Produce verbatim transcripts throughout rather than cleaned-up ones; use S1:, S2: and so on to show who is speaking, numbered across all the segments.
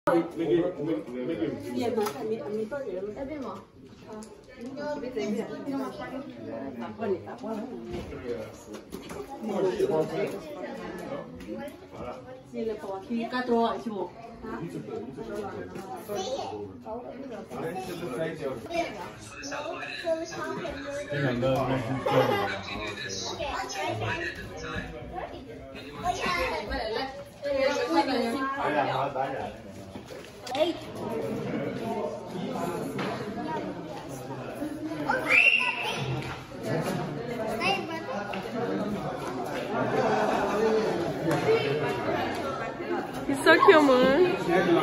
S1: He's so cute, man.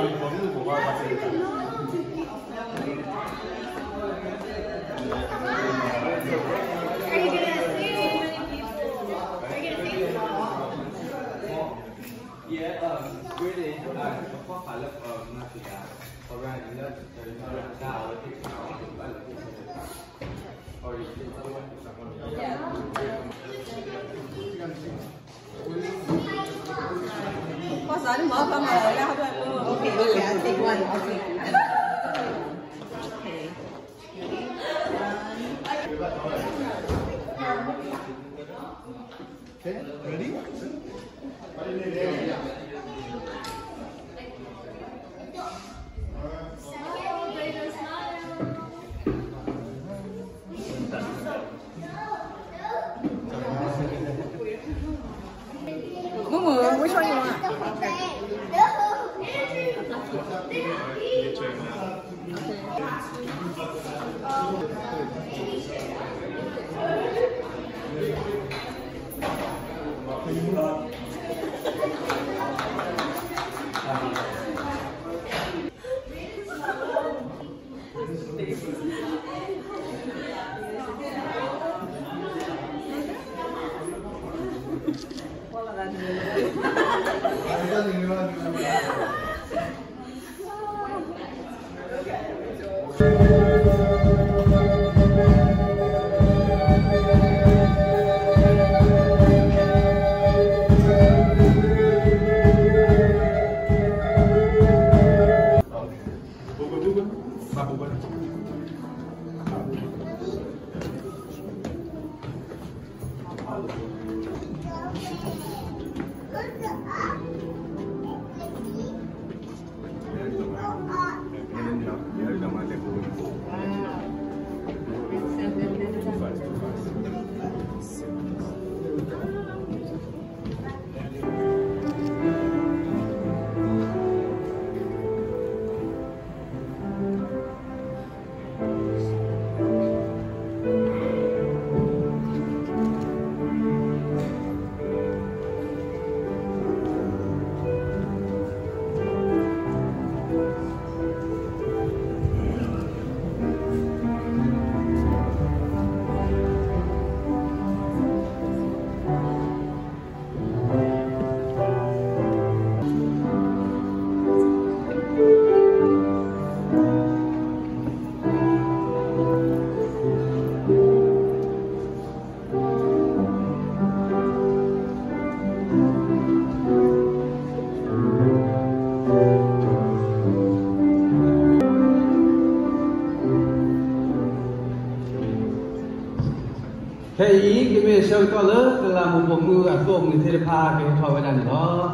S2: Có sẵn mở con mời ra thôi. Ok, ok, I take one. Okay.
S3: Okay, ready?
S2: Mumu, which one you want?
S4: Thế ý cái về sâu to lớn là một bộ ngư ở tôm người thế pha cái thoi vào đằng đó.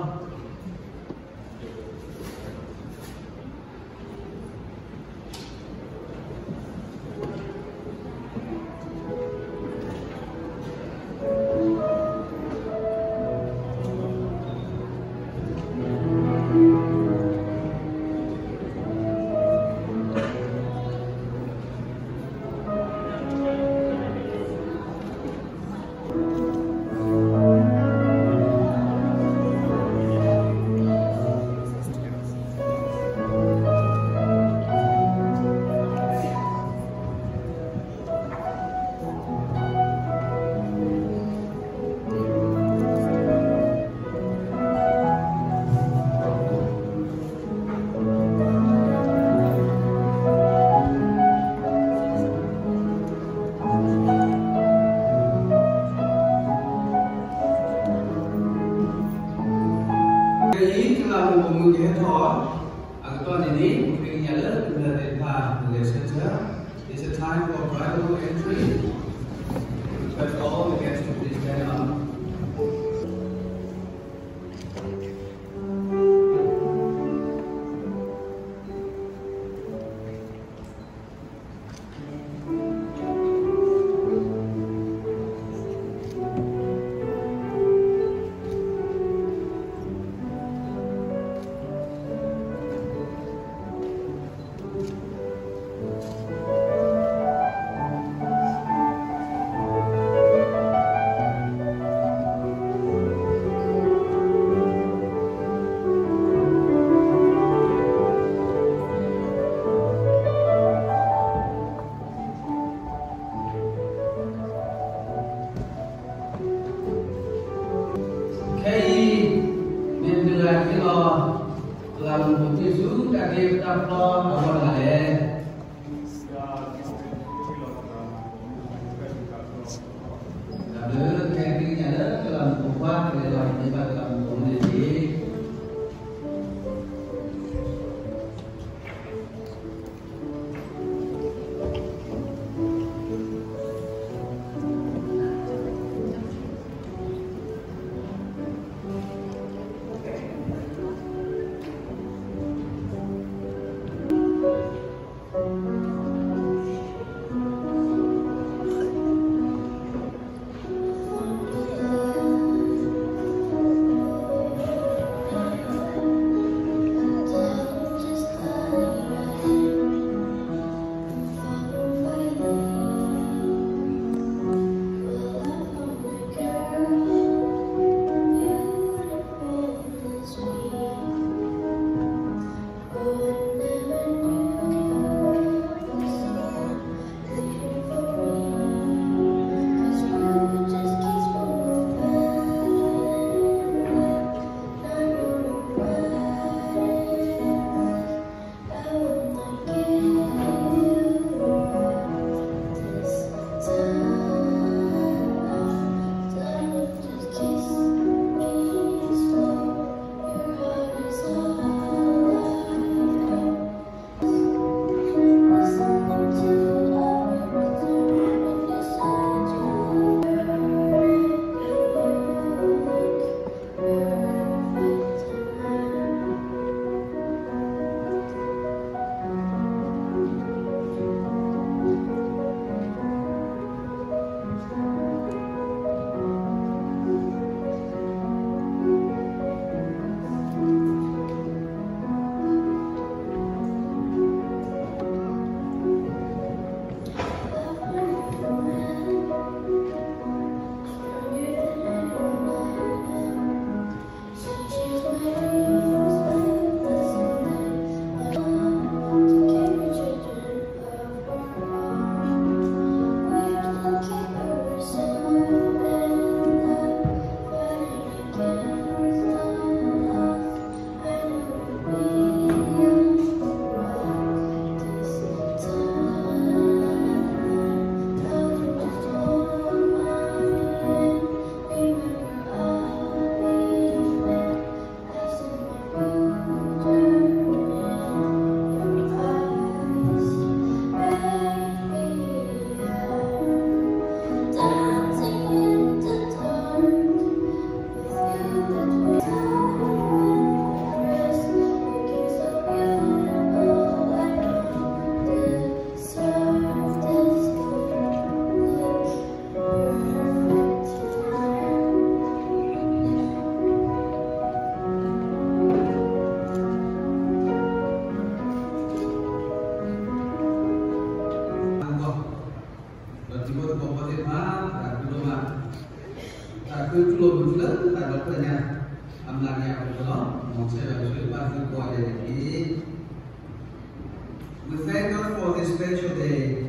S4: ini mungkin ada benar tentang relationship. It's a time for bridal entry. But all the guests please stand up. Khi nên đưa ra cái lo làm một cái xuống cả đêm ta lo ở ngoài lại là đứa cái cái nhà đất cái làm một phát để làm như vậy làm một cái gì We thank God for this special day.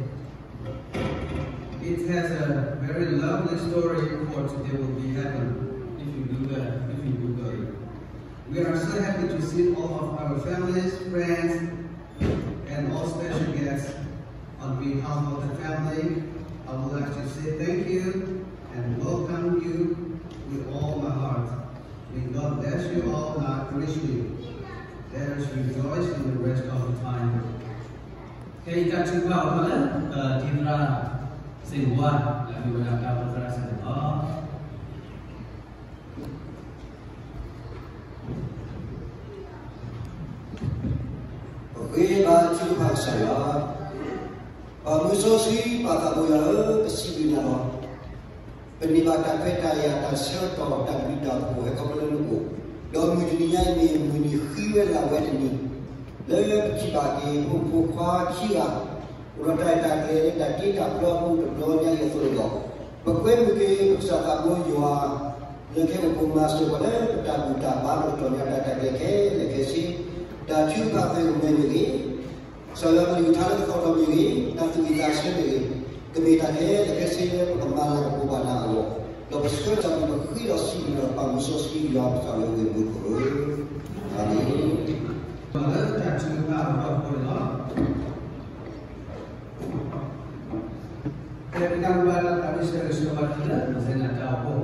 S4: It has a very lovely story for today will be heaven if you do that, if you do good. We are so happy to see all of our families, friends, and all special guests. On behalf of the family, I would like to say thank you and welcome you with all my heart. May God bless you all not richly. Let us rejoice in the rest of kita coba mana Dindra Singwan lagi gunakan putra Singwan.
S1: Oke, baju pak saya, Pak Musosi, Pak Kaboya, Kesibina, penibatan peta yang terserta dan bidang buah kebelugu. Dan mujurnya ini muni khiwala wedni. Lalu sebagai pupukah sia, urat tak leh dan tidak perlu berdoanya yang terlalu. Bagai mungkin usaha Kaboya, lagi hukum masuk pada peta buta baru ternyata tak leh legasi. Dan juga fenomena ini, saya melihat kalau ini aktivitasnya ini, kemudian lekasinya perkembangan perubahan awal. Lepas itu saya berkira sih pengusaha sih yang saya berbuat. Ini.
S4: Kalau tak juga orang bola, ketika bola kami sudah sudah tidak, saya nak tahu.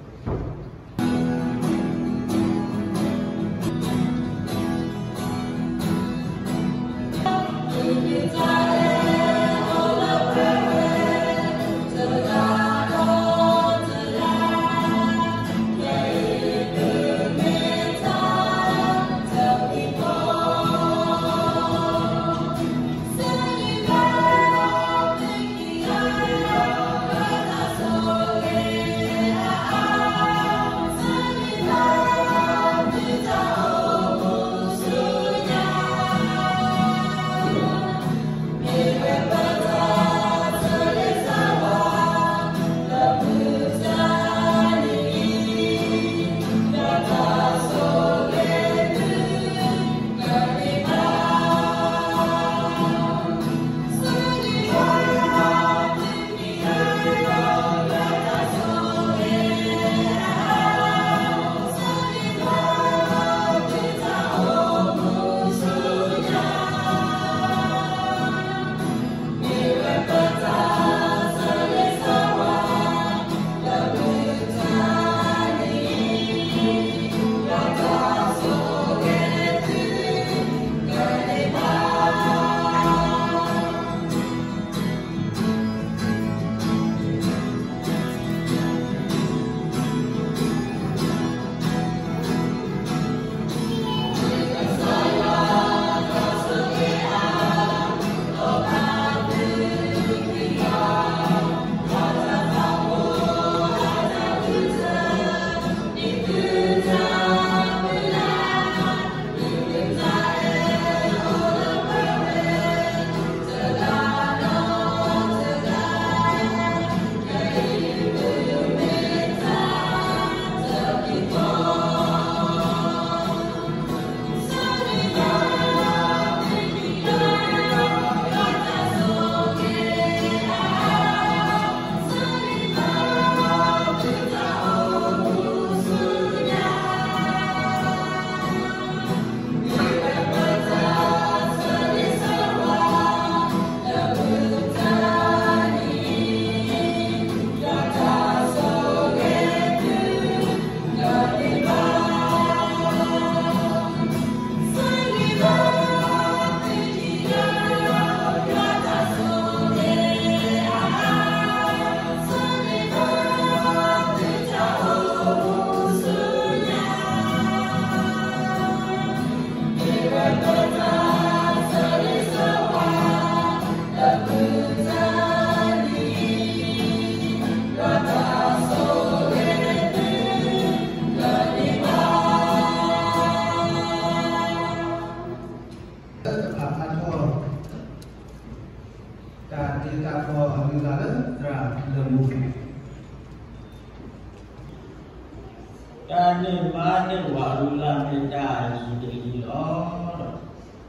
S3: Kani mana warulah beda sendiri loh,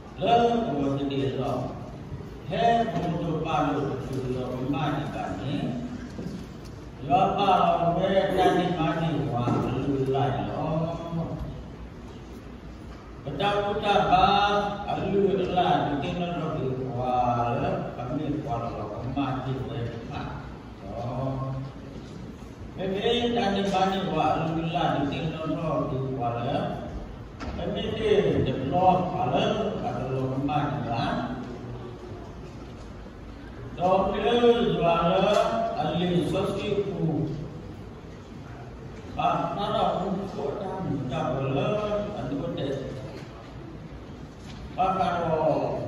S3: leh buat sendiri loh, heh untuk palu sudah mana kani, siapa beda ni mana warulah loh, betul betul bah, warulah di tinggal lagi warulah kami warulah mati berempat, oh. Jadi tadi banyak warulah di tinggal di warulah, kami di develop warulah kalau kembali lah. Apabila juara alih sosiku, nara untuk dan jabala anu deh. Pakaro,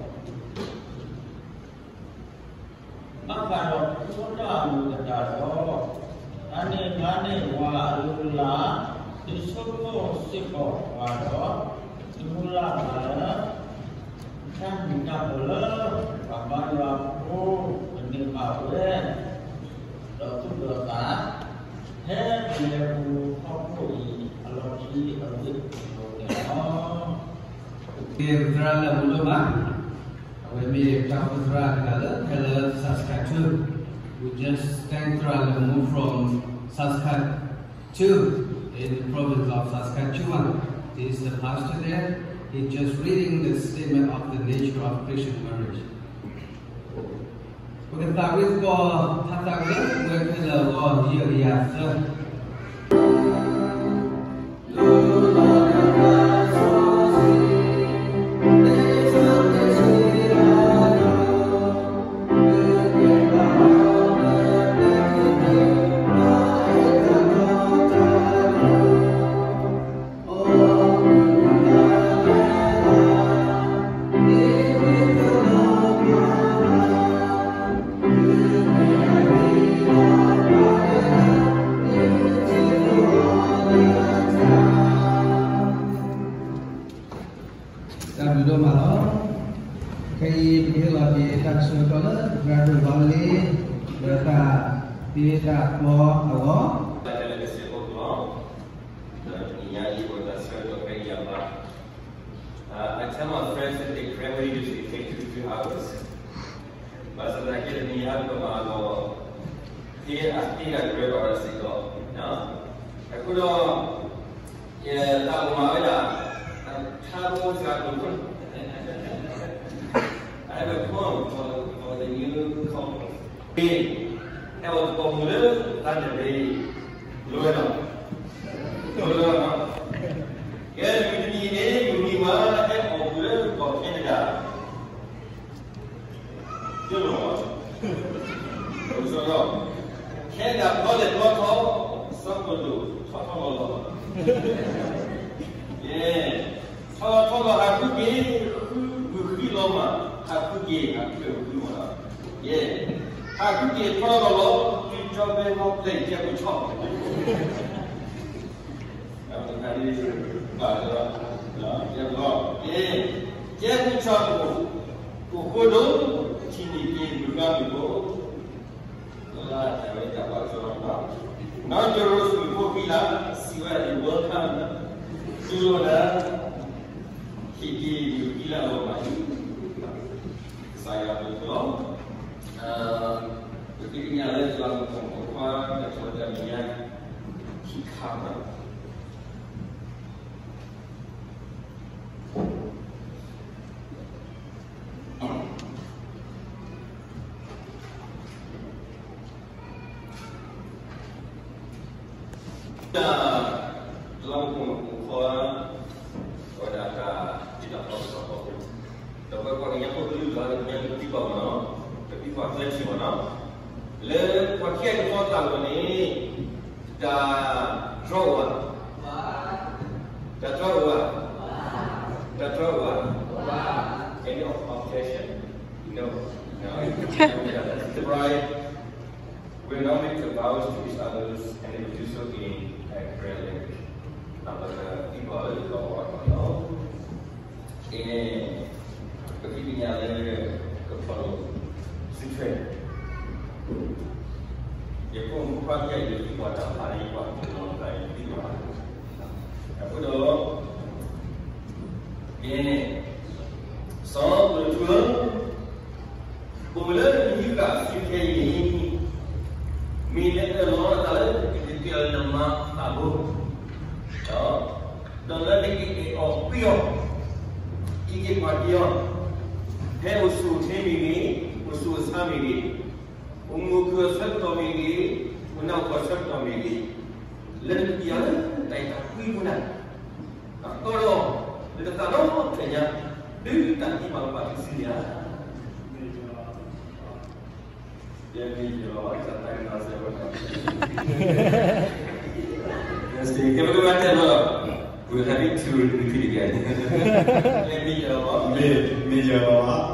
S3: pakaro sudah mengetahui. Ane ane walula disuruh siko wado dimula mana kan jabala paparu ini kawe, waktu berapa? Heh, dia pun kopui, kalau ini kalau oh,
S4: dia berjalan belum ah? When we come to Kerala, Kerala Saskatchewan, we just stand Kerala move from Saskatchewan in the province of Saskatchewan. This is the pastor there. He's just reading the statement of the nature of Christian marriage. We can start with God, Tata, where can the Lord hear the answer?
S5: I tell my friends that they cram usually take two to three hours. But so that I need help from my law. Here, I think I grab our single. No, I could all, yeah, that was my other. Travel to that I have a poem for, for the new couple. That was popular and very low enough. Low enough. Yes, we need a new one and popular for Canada. You know what? So long. Canada, call it what all? Something do. Something yeah. So, so, I could be Loma, I could get a few. Yeah. I could get probable to jump in one place, get a chop. Yeah. Get a chop. Who could do? Chini came to Gamigo. Now the rose will go villa, see where you welcome. You know that he gave you villa of money. Saya betul. Begini ada dalam pengumuman dan sebagainya hikmah. Dalam pengumuman pada tidak tahu tapi kalau yang aku dulu kalau yang tiba mana, tapi kalau saya sih mana, le pakai itu kalau ni dah draw, dah draw, dah draw, any of objection, no, no. The bride will not make the vows to each other and they will do so in prayer language. Apabila tiba itu orang mana, ini begini ada kepada sifat. Dia pun pakai itu pada hari waktu orang tiba. Apa tu? Ini so betul. Boleh juga sifat ini. Minat orang tahu itu nama Abu. Oh, dalam ini opio. Iki padio. He usul temini, usul samini, ungu kuasat tomini, unau kuasat tomini. Lalu dia tak takui mana. Tak tahu, dia tak tahu saja. Dia tak imam pada sini. Yeah, me, you know, I can't take that. Yes, okay. Give a matter. We're having to repeat again. Yeah, me, you know, me, me, you know.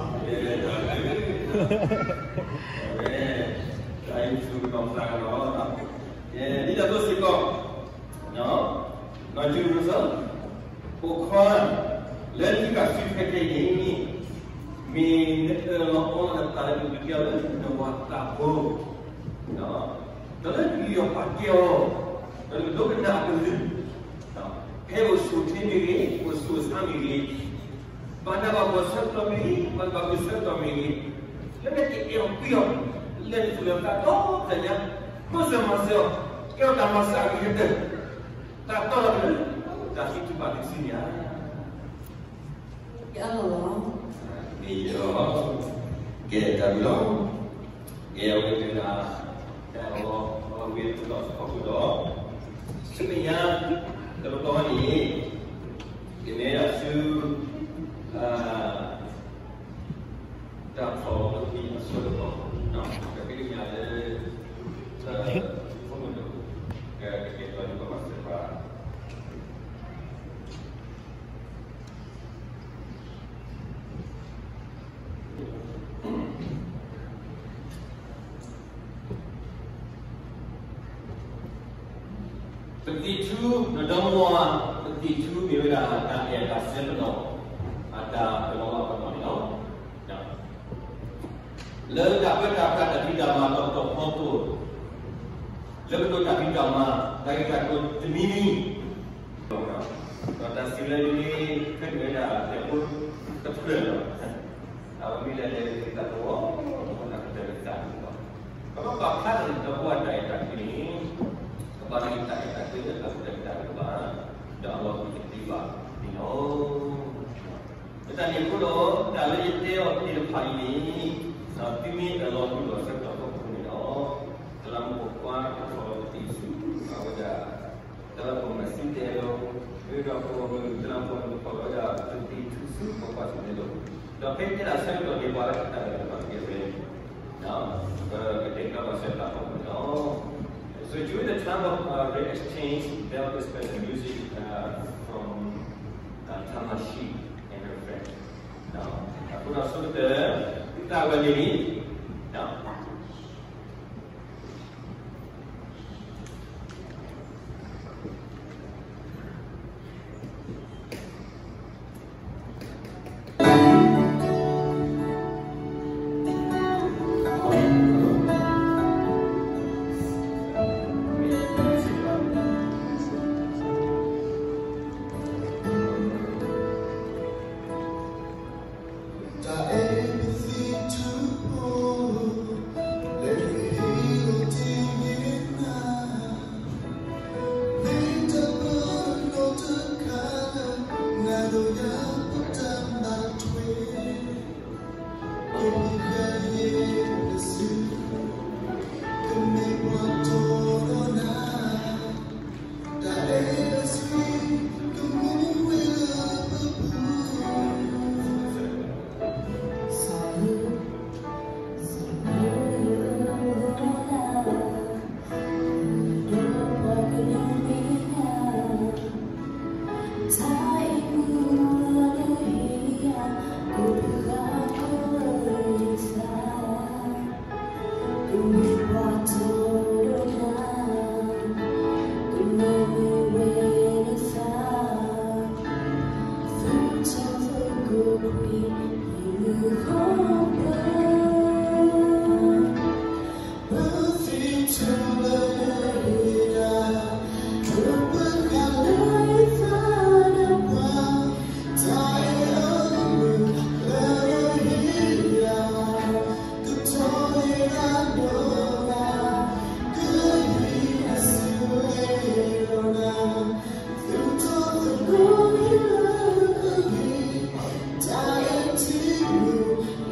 S5: Trying to come back and all. Yeah, these are those people. No, not you, yourself. Okon, let me get you back again. Me, the long on the time to get the what that book. No, don't be your party. Don't look at that. No, he was shooting me, was shooting me. But I was shot me, but I was shot me. Let me get your pion. Let me look at all the young Muslim myself. You're the master. Tak tahu lagi, dah itu balik sini ya.
S2: Ya Allah.
S5: Iya, kita bilang, ya kita ya Allah, Allah biar kita sekolah kita. Sebenarnya terutama ini, ini asyik tak tahu lebih masuk ke, nah, tapi ini ada pemuduk, kayak kita juga masih berapa. Begitu nadamuan, begitu bila ada yang kasih penuh, ada penolong penolong. Lalu dapat dapat dari dalam atau foto. Lalu tu dari dalam dari kakut temini. Kata sila ini kan ada dia pun terpenuh. Apabila dia kita tahu, kita kita kita. Kalau bahkan kita buat daya ini. Kepada kita kita itu adalah sudah kita kepada dan Allah berketiba. Dino. Kita ni pula dalam itu di depan ini, timi Allah pula serta kita dino dalam bukan soal isu. Awak dalam pemasin dia, juga dalam pemasin ada seperti isu apa sahaja. Tapi kita asal itu di bawah kita dapat kita. Nah, ketika masa lalu, so during the time of uh, the exchange, there was special music uh, from uh, Tamashi and her friend. Now, aku nak suruh kita akan jadi. Now,
S6: Dying to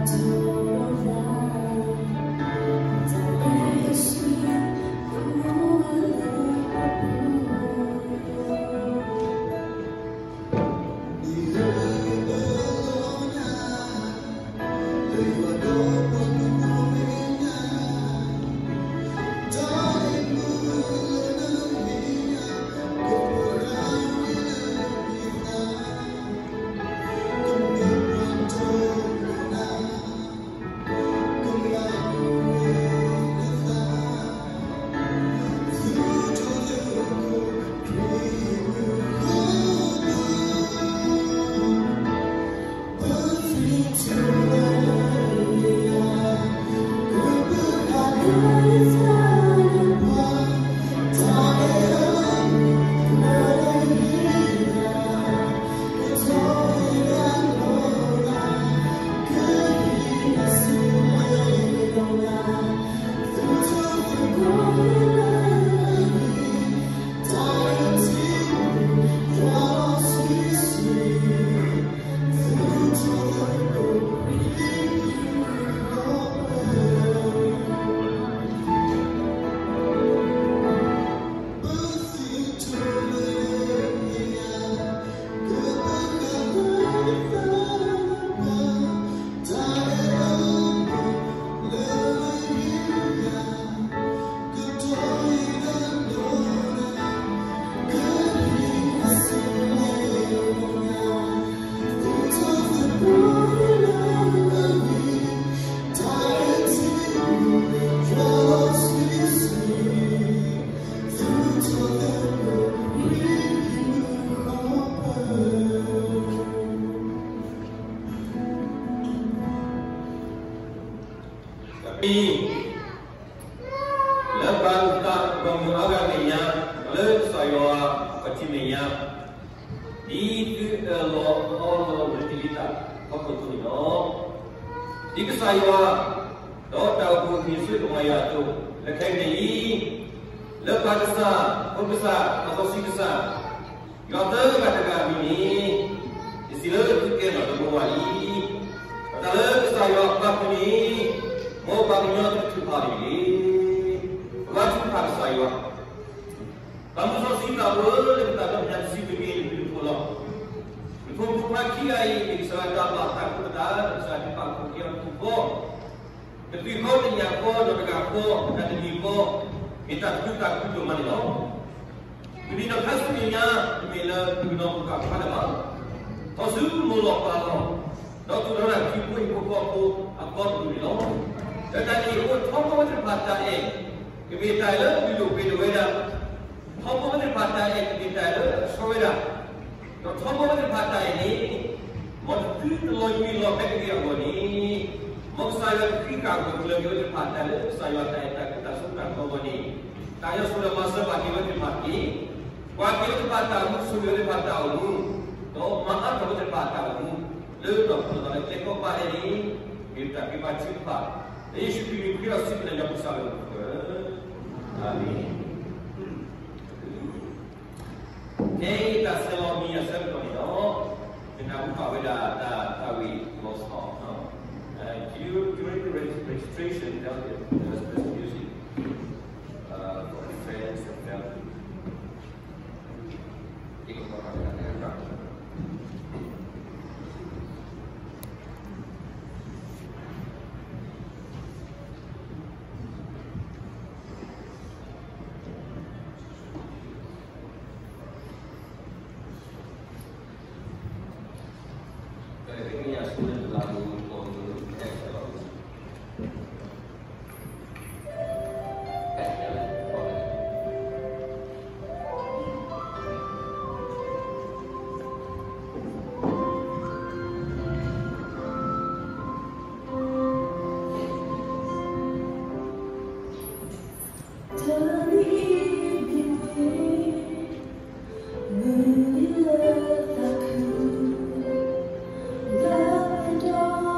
S5: Lepas tak mengarangnya, lalu saya kecilnya itu Allah Allah bercerita apa tu ni? Jika saya tahu tahu misal maya tu, lekas ni lepas besar, besar atau si besar, yang tu katakan ini istilah itu kena berwali. Kalau saya apa ni mau bangunnya tercipta ini. Wajib harus saya. Kamu sosial tahu kita akan menjadi begini begini pula. Ibu bapa kiai di sana Allah tak benar, saya tak kiai tubuh. Tapi kau ni aku, mereka aku, dan ibu kita tu tak tu mana lo. Jadi nak hasilnya bila kita buka pada mana. Kau suruh mula kalau. Doktor orang ibu ibu aku aku tu lo. Dan ibu tahu macam mana eh. Kita itu dulu dulu ada, thombo macam partai kita itu soalnya, kalau thombo macam partai ini, mau tu logi logi dia begini, mau saya fikir kalau logi macam partai itu saya tak tak kita suka begini, saya sudah masuk bagi macam partai, bagi macam partai itu sudah macam partai itu, to maaf macam partai itu, lalu doktor kalau tengok pada ini kita kita cepat, ini sudah kita sudah jadi besar. Amin. Okay, kita selalu ni asal kau ni dah. Dengan apa benda dah tahu lost off. During the registration, there was this music uh, for friends and family. Ikut orang yang ada.
S6: The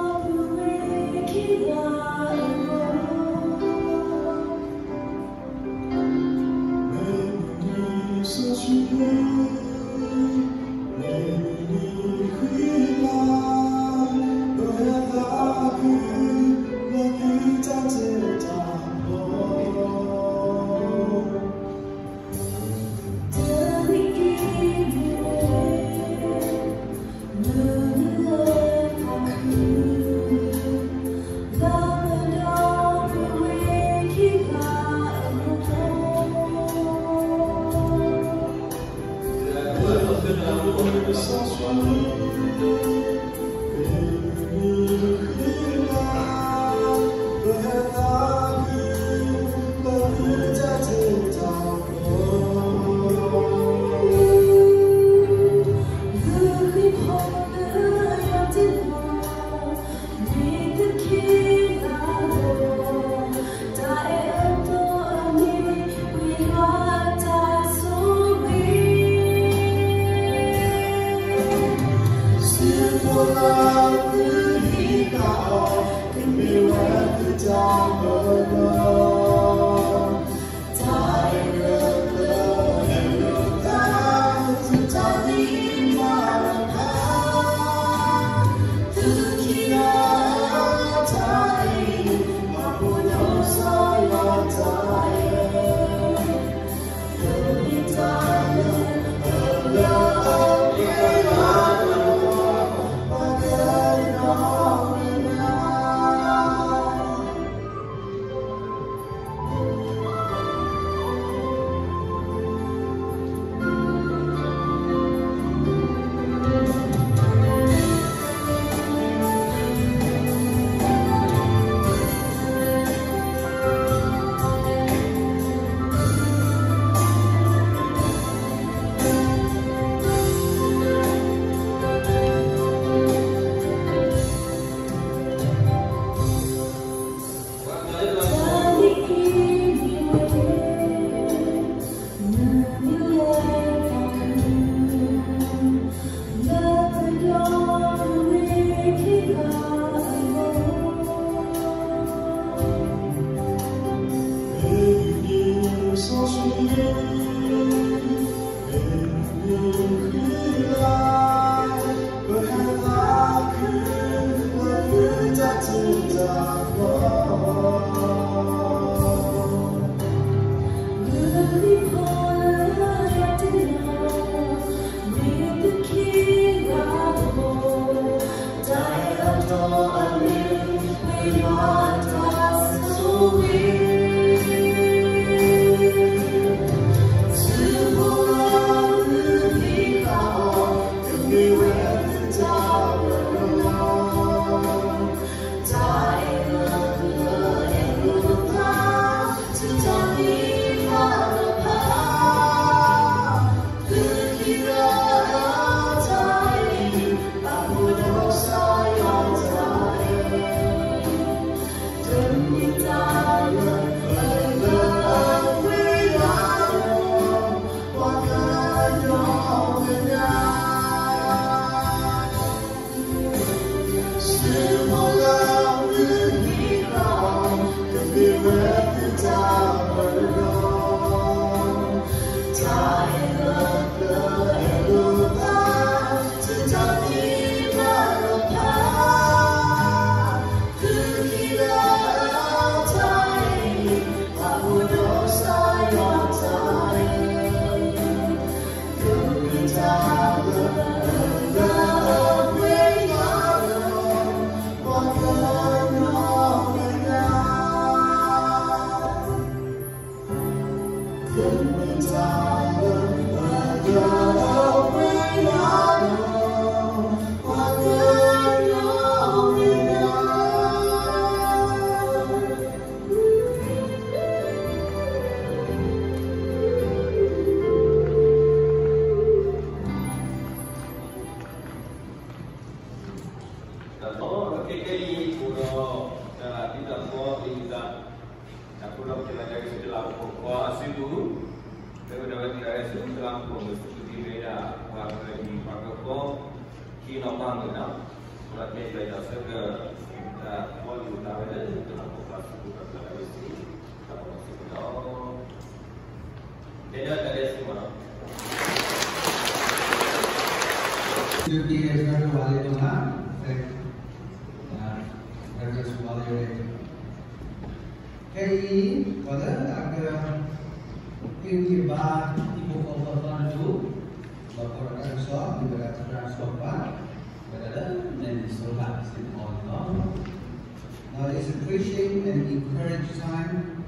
S4: Now it's a preaching and encourage time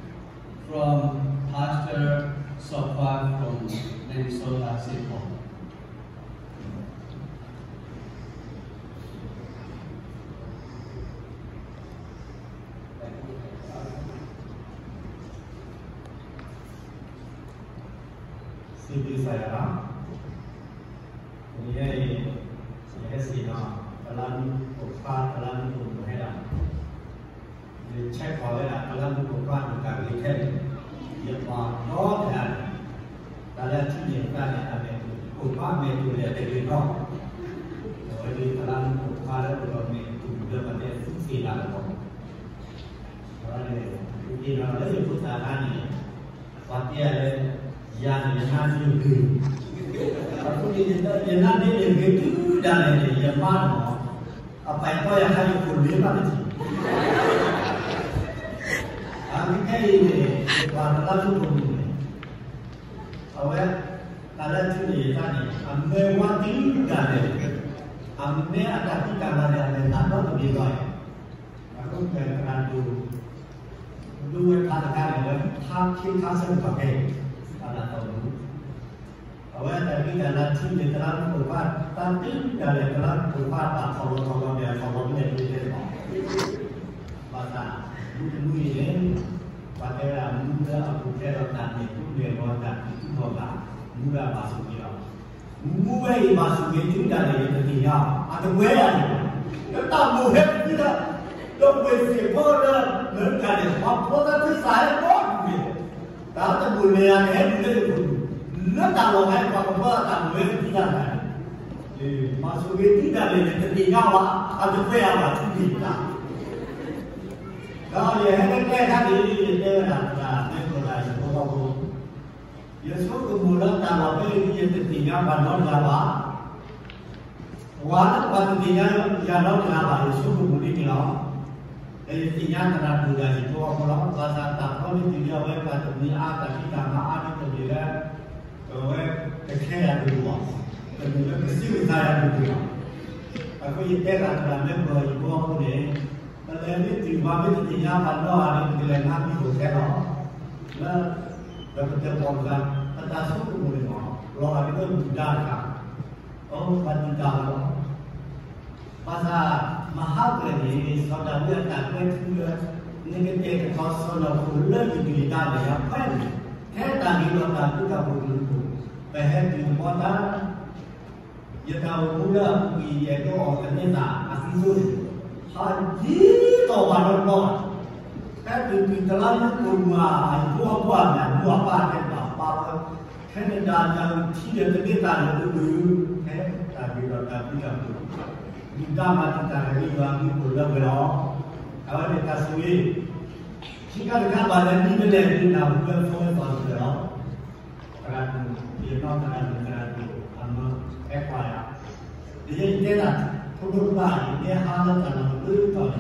S4: from Pastor Sofa from Minnesota Saint Paul.
S6: Siti saya, ini saya sina, dalam upacara dalam pembahasan. Ini cek kalau dalam upacara kita lihat, ia mana dan dalam sini kan ada upacara itu dia terlibat. Jadi dalam upacara itu dia pada sila itu. Kalau ini dalam upacara ini, pasti ada yang yang itu, aku di yang nanti itu dan ini yang mana, apa yang kau yang kau boleh apa sih? Kami kan ini pada lalu pun ini, awak kalau tu ni tadi, ambil waktu dan ini, ambil ada tiga kali ada apa tu dia kau, aku berkenan dulu, dua kali kali, tak kita sebagai anak tahu. Awak tadi dalam sini dalam upacara, tapi dalam dalam upacara kalau kalau dia kalau dia dia bahasa dulu ini pada muda aku kira tadi itu dia buat itu bukan muda masuk dia. Muda masuk itu dari ketiga atau bukan? Kita muda kita dok bersiapkan berkali apa tu saya buat. Tapi boleh ada boleh pun. Nak tahu kan apa tak boleh tidak kan? Eh masuk itu dari ketiga awak atau apa awak tidak. Kalau dia hendak tadi dia nak nak nak sekolah pun. Dia suruh kemudian tahu apa yang ketiga bandar Jawa. Walau pada ketiga jalan Jawa itu suruh kemudian dia. Jadi tinggal kerana dua itu orang bahasa tak kau ni tiga orang kat ni ada kita maaf itu dia orang kekayaan dua, kemudian kesiu saya dua. Aku ini kerana member ibu aku ni, kalau ni tiba tiba tinggal pada hari kita nak itu kerana, nah dapat terpaksa tak suka boleh mau, kalau hari itu mudah kan, oh pasti dah. Bahasa mahal ni saudara dia tak boleh ni kita kau saudara boleh jadi dah dia apa ni? Kita niเราtak boleh boleh. Perhal di mana dia tahu pula dia tu orang ni tak asli tu. Haji tu orang tu. Kan di dalam rumah ibu apa dan ibu apa kan apa kan dah yang tidak terkita dulu kan tapiเราtak boleh. Kita mati tak hari lagi pulang berlalu. Kalau kita suwi, jika kita badan ini berlebih, nak bukan semua pasal berlalu. Kerana dia nak kerana kerana ama ekwaya. Dia ini nak tuduh lagi dia hanya kerana berlalu.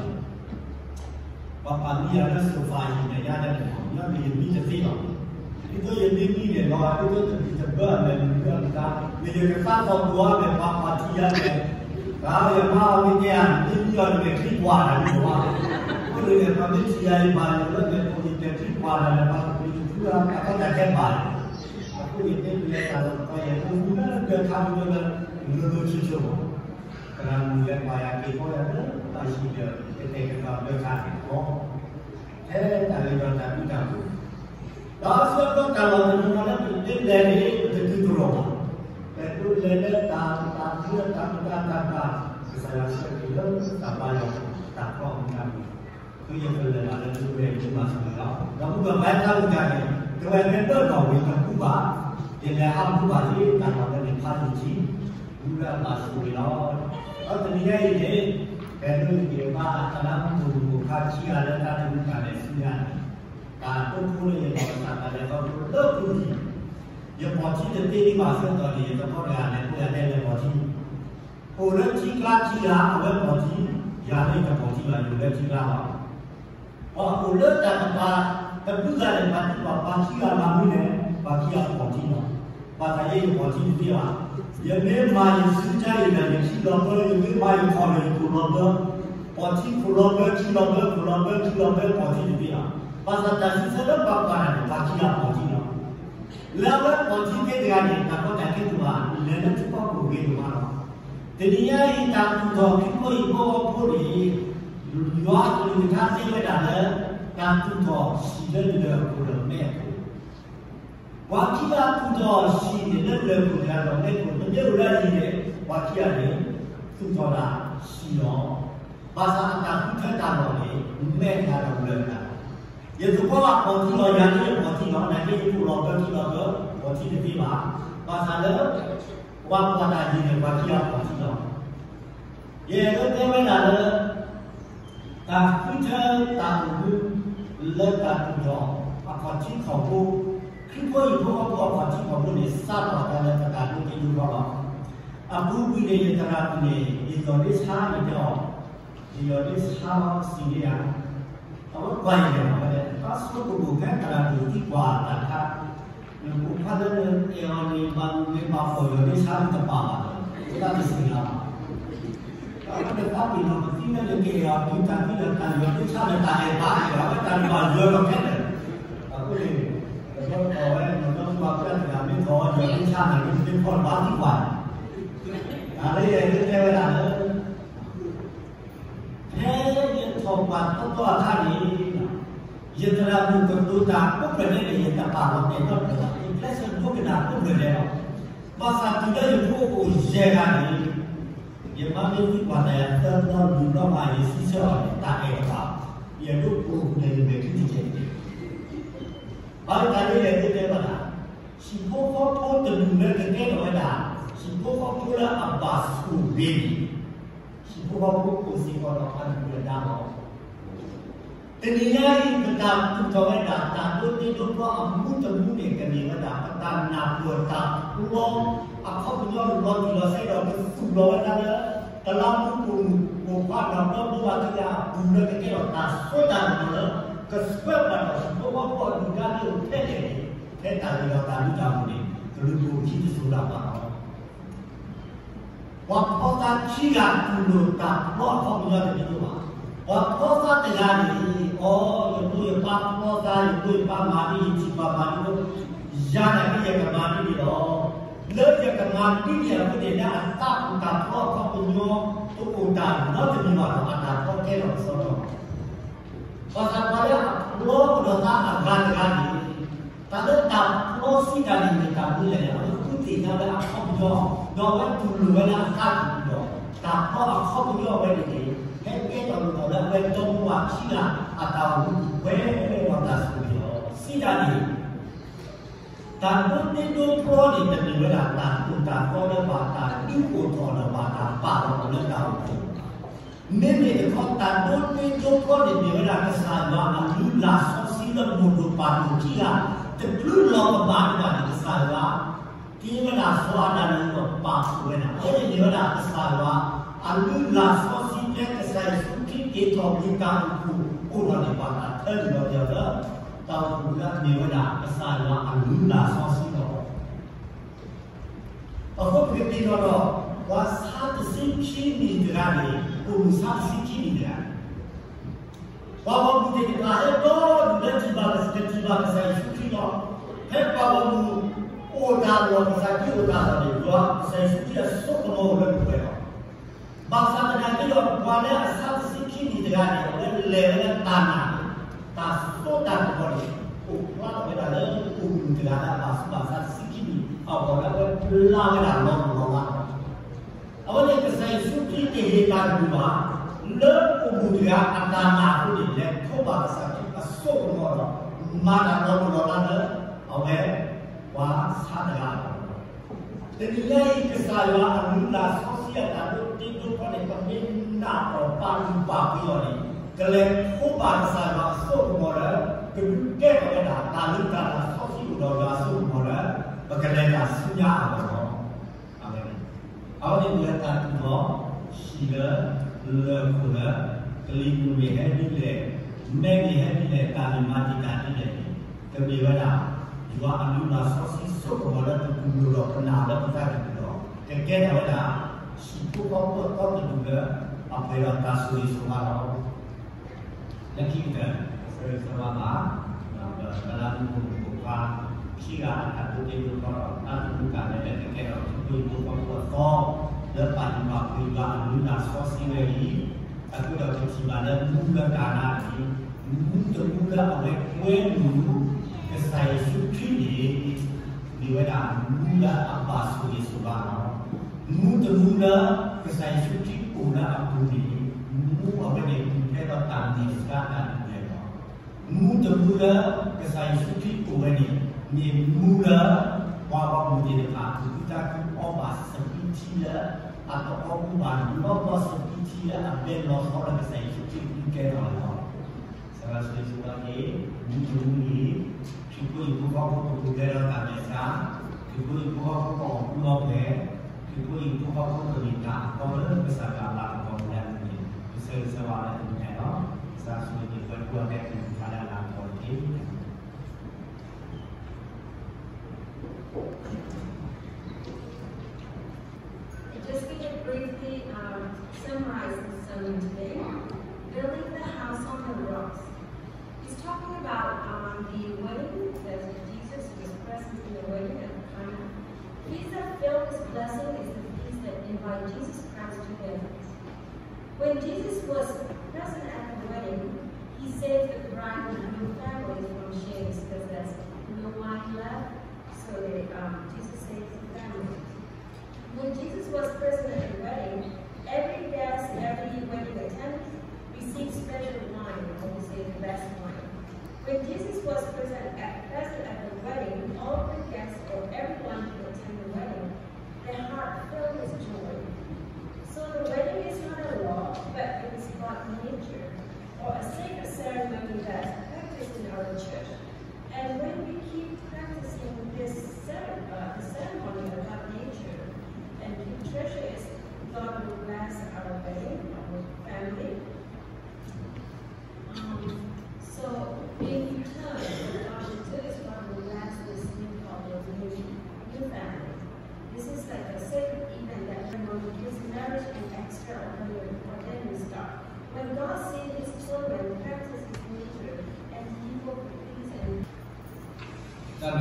S6: Bapa dia ada sofa ini ada yang dia ni tersiap. Itu yang dia ni dia lawan itu tersebar dan kita dia kita tahu dua bapa dia kalau yang mau ni dia ni dia ni kikuan ni wah, kalau dia kami siapa yang boleh dia dia kikuan ni apa itu juga apa tak kebar. Aku ini dia kalau kau yang mula dia kami juga mula cuci. Kerana dia bayar kiko ada, pasti dia kita kita dia cari kau. Eh, tapi dia tak bisa. Lalu kalau kita dia dari itu turun. Itu lele tak tak dia tak tak tak tak saya sekiranya tak banyak tak kau kami tu yang lele ada tu yang masuk dalam kamu bukan baik tahu jadi kalau member kau itu kubah dia leham kubah ni tak ada di panci juga masuk dalam atau dia ini perlu dia bah dalam tubuh kaci ada tak ada sebenarnya tak pun boleh yang tak ada kau lebih yang mati nanti di masa tadi itu kau dah ada pun ada yang mati. Orang cikla cikla orang mati, yang ini tak mati lagi orang cikla. Oh orang tak apa, tapi ada mati apa cikla lagi ni, bagi apa mati no? Pasal ini mati dia. Yang ni mai sejak ini yang cikla ber, yang ni mai kalau itu ber, mati kalau ber, cikla ber, kalau ber, cikla ber mati dia. Pasal tadi saya bapa ni bagi apa mati no? Lawan posisi dengan ini, tak kau tak kira, lepas tu kau boleh mana? Tadinya ini tak tu kita ibu boleh, luar tu kita sih ada, tak tu sih dia boleh macam. Waktu tu sih dia boleh boleh macam, dia boleh ni, waktu ni tu lah sih no, pasal tak tu tak boleh, macam boleh. Yang tu kau apa tu lah yang ni apa tu lah nanti itu logo tu logo apa tu tu lah pasal waktu ada ni waktu apa tu lah. Yang tu dia mana ada tak kita tahu letak tu apa tu kau tu kita itu apa apa tu kau tu ni sama dalam kata tu itu lah. Abu bila yang terang ni Indonesia itu Indonesia sini yang apa banyak ada. Pasal bukan kerana itu kuat, tak. Bukan yang ni bang ni bapa yang ni sangat tepat. Kita mesti lama. Kalau tetapi nak tinggal lagi ya kita tidak akan yang ni sangat tak hebat. Apa tak baju macam ni. Aku ni, kalau orang orang bapa yang ni kau yang ni sangat ni pun bagi kuat. Ada yang itu cewek ada. Eh, yang sopan tu ada ni. Yang terlalu berduta, pun berada yang tak paham itu adalah inflasi pun tidak pun berada. Masa tidak itu ujian ini, yang mana itu pada yang terlalu lama ini sisa tak ada, yang itu pun dari begitu jadi. Baru tadi yang kita mana, si pokok pun terdengar kita ada, si pokok pula Abbas Ubin, si pokok pun si orang orang berdamai. Tadinya ini tetap tu ada tak tu itu pun amu temu ni kami ada tetap nak buat tak pulau apa punya luar biasa saya dah bersuara ada dalam hukum bukan dalam dua tiga bulan kita tak sudah mana kesempatan semua buat juga itu tadi kita tidak tahu jauh ni kalau kita sudah tahu waktu kita tidak dulu tak buat apa yang itu waktu kita tidak ni oh itu yang pak kita itu yang pak mani cipa mani itu jangan dia kemana dia lebih dia kemana dia boleh nak tak tak kau kau punya tu udah nak jadi mana ada kau kena sono pasal pada lo dah tak akan lagi tak ada tak lo si dari kita boleh ya aku tidak ada apa punya doa dulu ada tak punya tak kau kau punya boleh ni hebat kalau kau dah betul buat sila atau boleh wadas punya si dari dan bukti itu prodi dari wadatan untuk pada bata itu pada bata pada pada tahu. Mesti kontan bukti itu prodi dari wadatan kesalahan lulas sosial mulut pada dia terkeluar pada kesalahan tiada suara dan lepas wena. Oleh dia wadatan kesalahan lulas sosial kesalahan suci itu kita itu orang di bata terjadi ada. Tahu bukan dia dah kesalahan alumni sosial. Aku begitu dulu, wasat sikit ni derani, urusan sikit ni derani. Bawa budi lahir tu, dan tiba tiba saya suci tu. Hep bawa bu, oda lo saya kira oda tadi, dua saya suci esok mau berbuat. Bangsa negara itu pada asal sikit ni derani, oleh level tanah. Tak sudah boleh. Ukuran adalah ukuran tidak ada bahasa sikit. Apabila pulang adalah normal. Apabila saya suci kehidupan dua, lebih ukuran ada aku ni lekuk bahasa kita semua mana normal ada. Awal wasada. Jadi ini kesalahan lulas sosial dan tidur pada peminat atau paling bahagia ni. Kalau kubah saya semua kedua kita tahu kalau sosial udah semua berkenaan senyap apa, apa ni? Awak ni buat tak tu, sila lekula keliru leher ni le, mengleher ni le kali mati kali le, kedua dah juga anu sosial semua tu dulu pernah ada kita dulu. Kedua dah siapa kau kau juga apa yang kasih semua. Yang kita selama dalam bukan kira atau itu kalau atau bukan ada kita itu itu kalau lepas waktu lunas sosial ini aku dah berciba dan mula karena ini mula oleh kue dulu saya suci ni di mana mula apa suci subhanahu mula mula saya suci mula aku ni mula apa ni kita tadi sekarang ni, mula mula kesai suci kau ni, ni mula wawang mudi dekat kita obas seperti lah atau obat obas seperti lah abel loh orang kesai suci kita orang. Saya sudah sebagai mula ni, cukup ibu bapa bergerak tanpa cukup ibu bapa pulau be, cukup ibu bapa bernikah, kau dah kesalahan kau dah ni, kesalahan ni. Saya sudah berbuat dengan keadaan politik.
S7: Just to get briefly um, summarize the sermon today, building the house on the rocks. He's talking about um, the wedding that Jesus was present in the wedding at Cana. The feast that filled this blessing is the feast that invites Jesus Christ to heaven. When Jesus was present at the wedding, he saved the bride and new families from shame because there's no wine left. So they, um, Jesus saves the families. When Jesus was present at the wedding, every guest, every wedding attendant received special wine, or we say the best wine. When Jesus was present at, present at the wedding, all of the guests or everyone who attended the wedding, their heart filled with joy. So the wedding is not a law, but it is God's nature.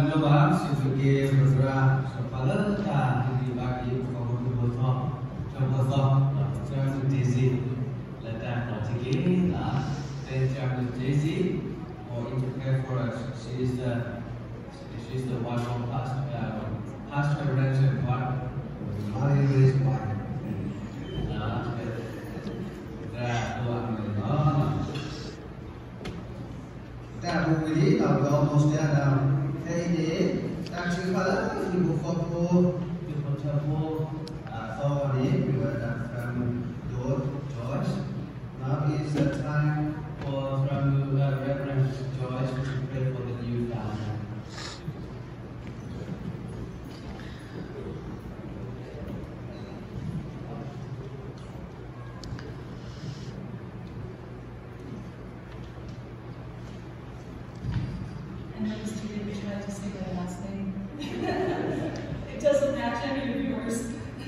S4: Sampai lepas, sebagai bergerak kepala dan dibagi kamu berbotol, berbotol, jangan Daisy, letak lagi lah. Then jangan Daisy, or interpret for us. She is the, she is the one of us, uh, pastor Ransom part. I raise one. Nah, dah dua orang. Dah bukti, dah almost dah. Hey, tak cuba di buku di buku so ini kita from Lord George. Now is the time for from uh, Reverend George to pray for the new family.
S8: I noticed you didn't try to say my last name. It doesn't match any of yours.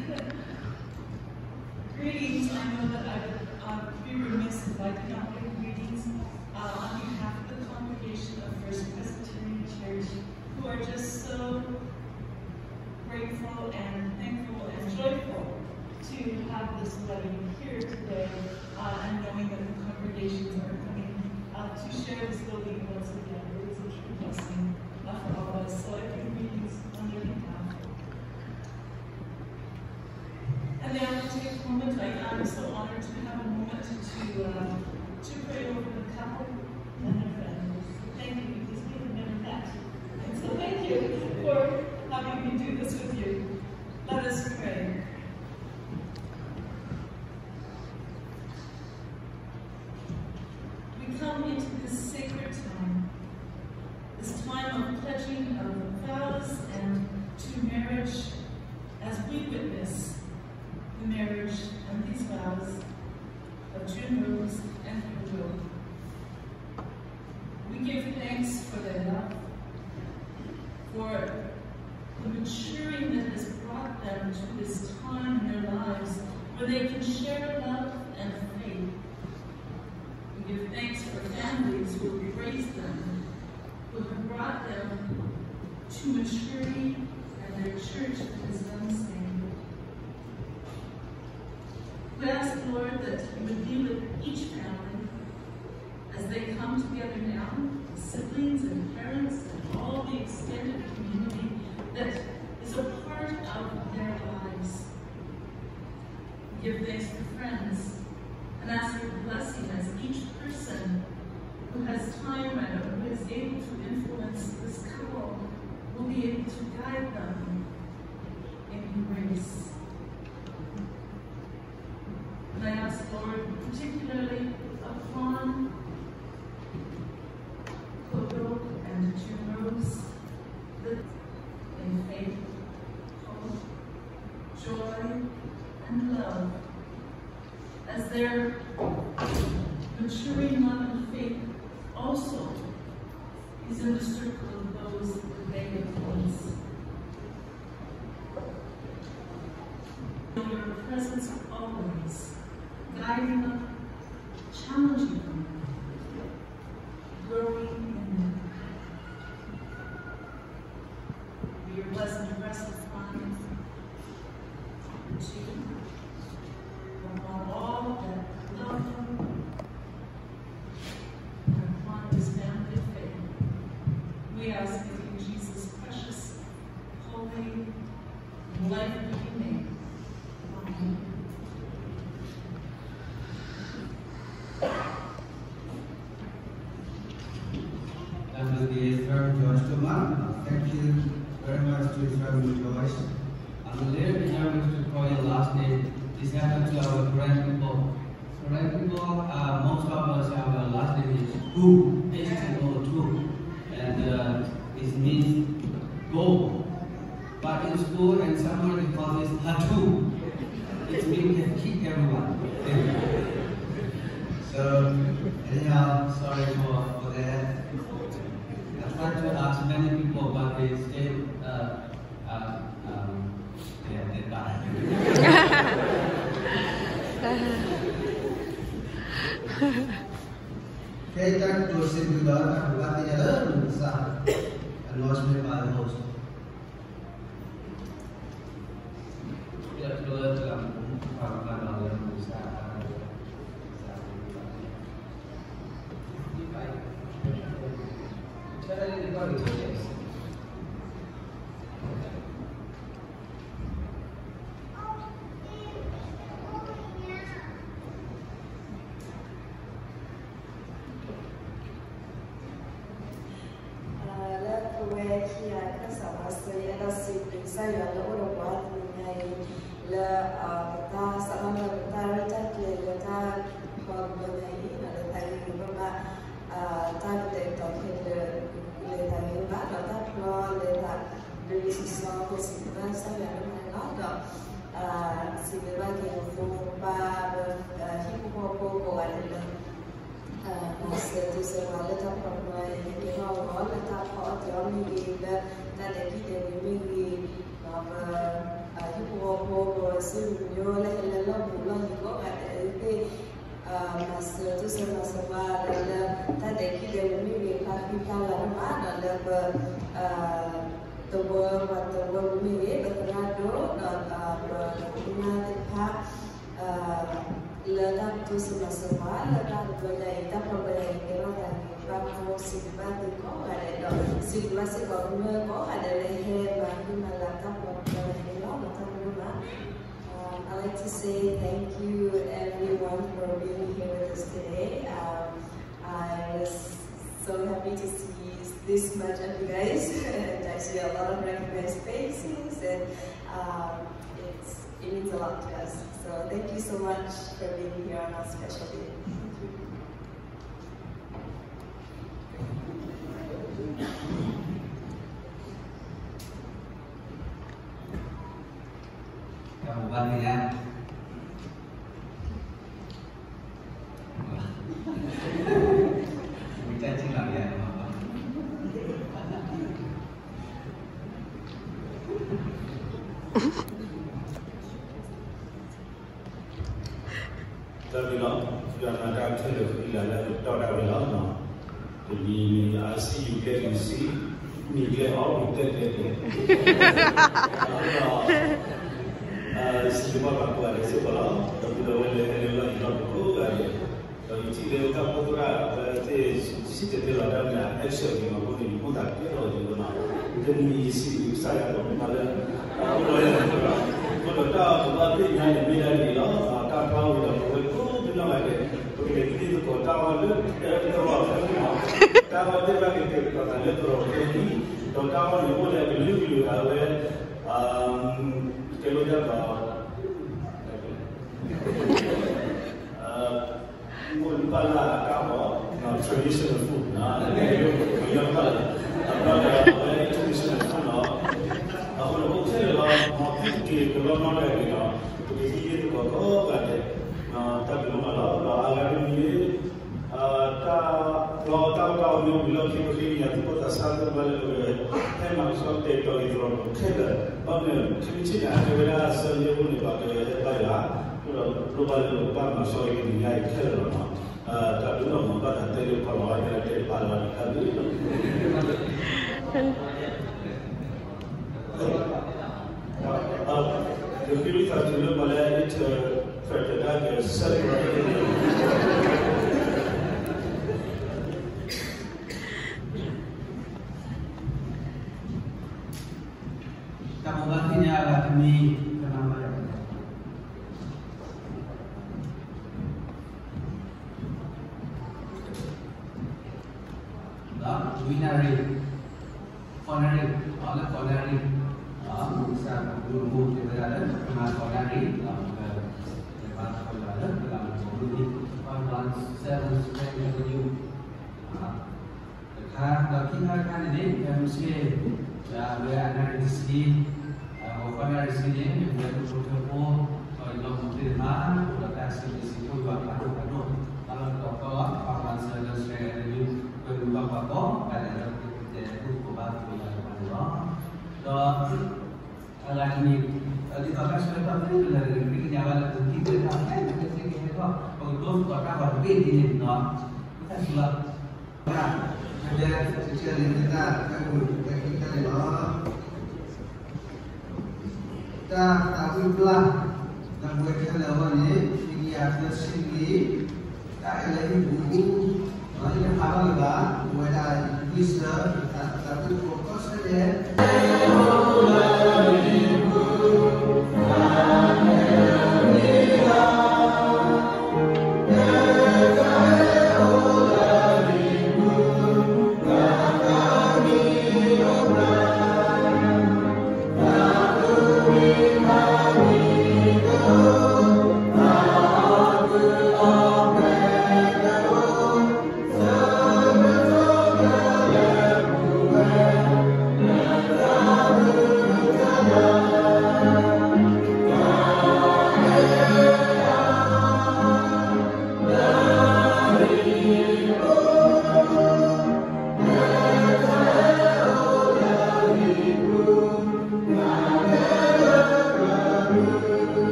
S8: Greetings. I know that I would uh, be remiss if I did not give greetings uh, on behalf of the congregation of First Presbyterian Church, who are just so grateful and thankful and joyful to have this wedding here today, uh, and knowing that the congregations are coming uh, to share this building once again. It is a true blessing uh, for all of us. So I give greetings on their behalf. And now to take a moment, I am so honored to have a moment to uh, to pray over the couple and their families. Thank you, because we have never met. And so thank you for having me do this with you. Let us pray. We come into this sacred time, this time of pledging of vows and to marriage, as we witness the marriage and these vows of June Rose and her Joe. We give thanks for their love, for the maturing that has brought them to this time in their lives where they can share love and faith. We give thanks for families who have raised them, who have brought them to maturity, and their church has done the same. We ask, Lord, that you would be with each family as they come together now, siblings and parents and all the extended community that is a part of their lives. We give thanks for friends and ask your blessing as each person who has time and who is able to influence this couple will be able to guide them in grace. And I ask, Lord, particularly upon Kodo and June Rose, that in faith, hope, joy, and love, as their maturing love and faith also is in the circle of those that they influence. In your presence always, guiding them, challenging them, growing in them. May your blessing rest upon you, upon all that love them, and upon this family of faith. We ask it in Jesus' precious, holy, and life-giving name. Amen.
S4: And with the Reverend George Duman, thank you very much to Reverend George. And later we have to call your last name. This happened to our grand people. Grand people, uh, most of us have a last name is Who, H T O two, and uh, it means go. But in school and somewhere they call this Hatu. It means kick everyone. So anyhow, sorry for, for that. I tried to ask many people, but they still, uh, uh, um, yeah, they died. Okay, kan dosen juga berarti ada besar. acknowledgement by the host.
S9: I'd like to say thank you everyone for being here with us today. Um, I was so happy to see this much of you guys, and I see a lot of recognized faces, and um, it's, it means a lot to us. So thank you so much for being here on our special day.
S4: Cảm ơn anh em. Mình chắc chính là vậy mà.
S5: Tại vì nó là đang chơi được là là đào tạo nó nó vì I see you get you see me get all of that that semua bangku ada sekolah tapi dah boleh ada lagi bangku ada tapi jika kita putra jadi siapa dia ada nak action ni mahu ni mahu tak dia orang juga nak demi isi saya tu malah boleh kalau tak sebab ni yang beda ni lah tak tahu dah betul betul ada porque itu kau tahu ada kita tahu tahu dia lagi kita tahu dia terus jadi kau tahu ni boleh beli beli ada kalau dia pun pala kamu traditional food, nah, yang pala, apa yang traditional food, apa yang bukan lah, mungkin kalau mana kita, kita itu kau ada, tapi malah agar ini, ta, kalau tahu tahu ni bilang kita ini yang tu tak sadar balik, memang soal teknologi itu orang kena, apa cincin ada bela sahaja pun ni pakai bayar. Global lupa masuk ini yang kira nama, tapi nama pada tadi kalau ada tadi pada tadi. Jadi kita juga malah itu pertanda ke sering.
S4: Kamu gantinya adalah demi kenapa? Winari, Connery, all the Connery, bisa berumur di berada, kena Connery, lepas berada dalam community, one seven seven Avenue. Kalau kita kan ini, mesti berada di sini, Connery sini, berada di Singapore, kalau mungkin mana, kalau kasih di situ juga kado-kado. Kalau toko, one seven seven Avenue. Beberapa kok ada itu kubah kubah kubah dan alat ini di tempat sudah tahu dari negeri Jawa dan kita tahu kan kita kita itu untuk kota berbeda ini no kita sudah Kemudian sekali kita akan bagi kita lewat. Kita tahu belah dan buat kita lewat ni segi asal segi tak ada ibu. Ini apa lagi? Buat ada bisa satu fokus saja.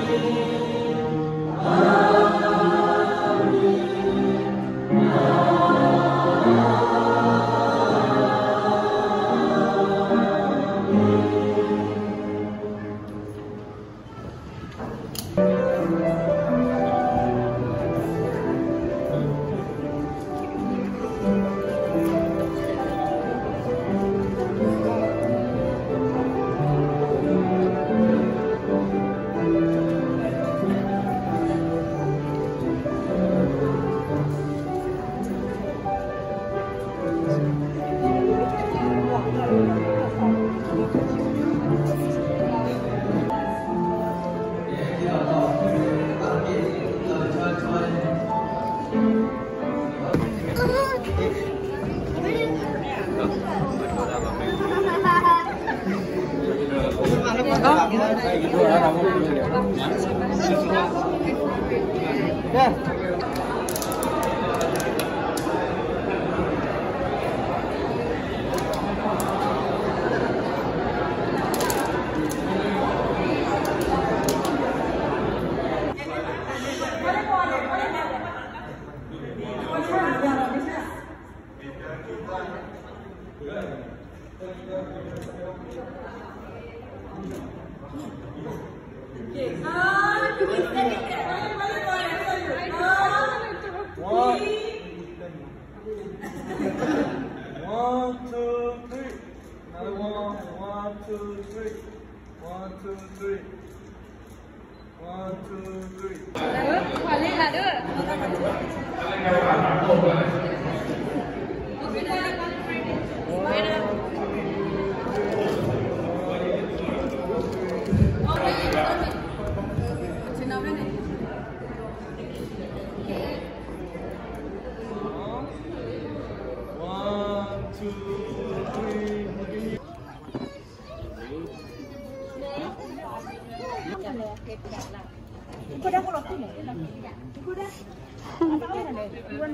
S10: Amen.
S5: One, two, three. Another one. One, two, three. One, two, three. One, two, three.
S2: Quản lý là đưa. Cô đã có lọt cái này là cô đã cái này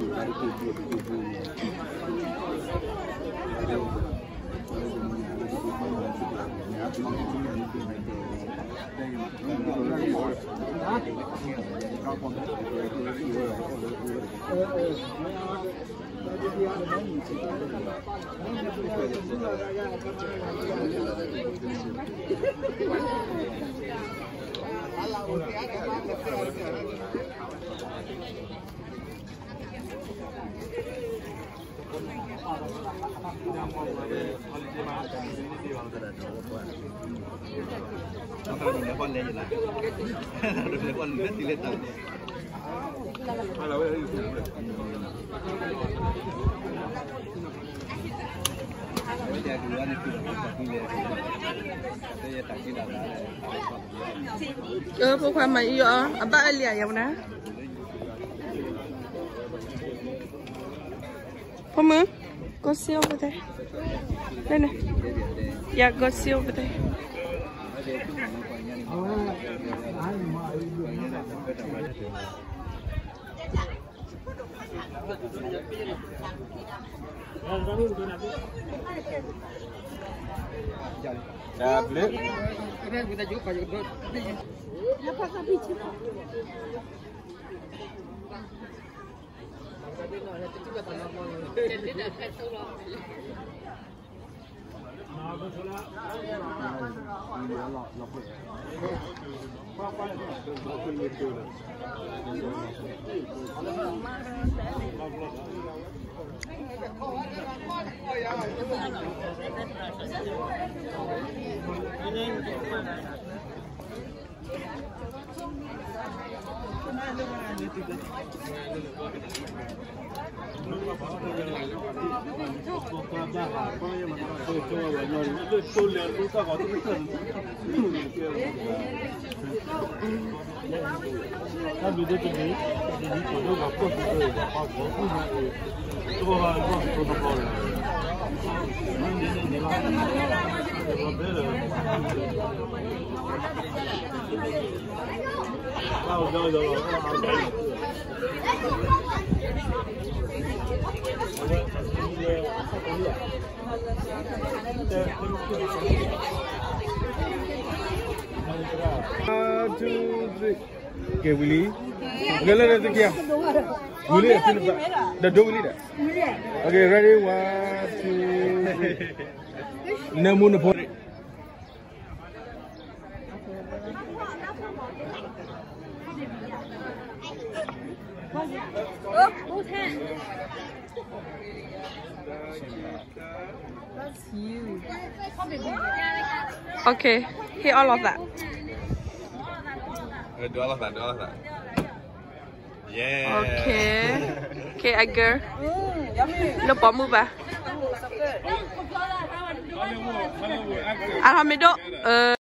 S2: Ờ, phụ khoa mày yêu à? À, ba liền yêu nè. Phụ mứ, go see over there. Đây này. Yeah, go see over there.
S5: Tablet. One, two, three. Okay, Willie. Gala ada kia. Willie, dah dua Willie dah. Okay, ready? One, two, three. Namun apa?
S2: Oh, both hands. That's huge. Okay, hit all of that.
S5: Do all of that, do all of that. Yeah.
S2: Okay. Okay, Edgar. Lo bỏ move à? Alhamdulillah.